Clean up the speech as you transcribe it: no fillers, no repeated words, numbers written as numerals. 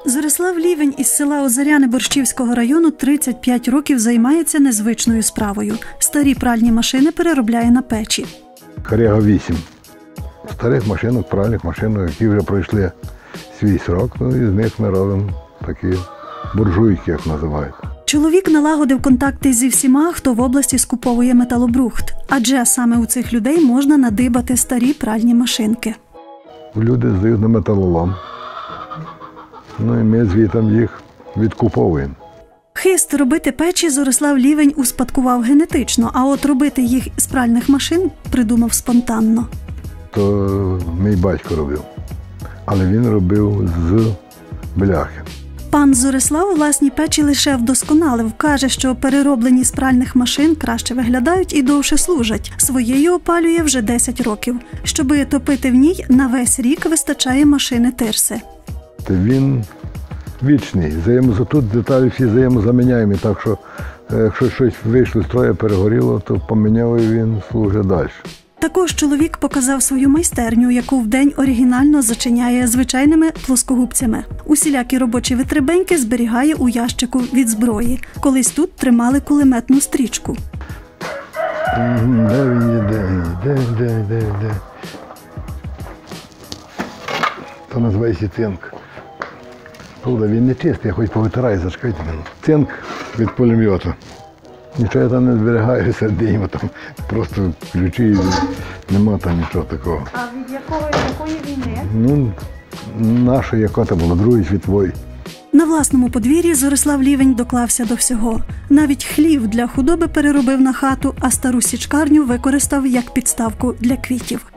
Зорислав Лівень із села Озеряне Борщівського району 35 років займається незвичною справою. Старі пральні машини переробляє на печі. Карега 8. Старих машинок, пральних машинок, які вже пройшли свій срок, і з них ми робимо такі буржуйки, як називають. Чоловік налагодив контакти зі всіма, хто в області скуповує металобрухт. Адже саме у цих людей можна надибати старі пральні машинки. Люди здають на металолом. І ми звідти їх відкуповуємо. Хист робити печі Зорислав Лівень успадкував генетично, а от робити їх з пральних машин придумав спонтанно. То мій батько робив, але він робив з бляхи. Пан Зорислав власні печі лише вдосконалив. Каже, що перероблені з пральних машин краще виглядають і довше служать. Своєю опалює вже 10 років. Щоби топити в ній, на весь рік вистачає машини тирси. Він вічний. Тут деталі всі взаємозаміняємо, так що якщо щось вийшло з строя, перегоріло, то поміняв і він служить далі. Також чоловік показав свою майстерню, яку вдень оригінально зачиняє звичайними плоскогубцями. Усілякі робочі витребеньки зберігає у ящику від зброї. Колись тут тримали кулеметну стрічку. Де він є? Де? То називається цинк. Правда, він не чистий, я хоч повитираю, зачекайте мене. Цинк від пулемета. Нічого я там не зберігаю середині, там просто ключі, нема там нічого такого. А від якої війни? Наша, яка там була, Другої світової. На власному подвір'ї Зорислав Лівень доклався до всього. Навіть хлів для худоби переробив на хату, а стару січкарню використав як підставку для квітів.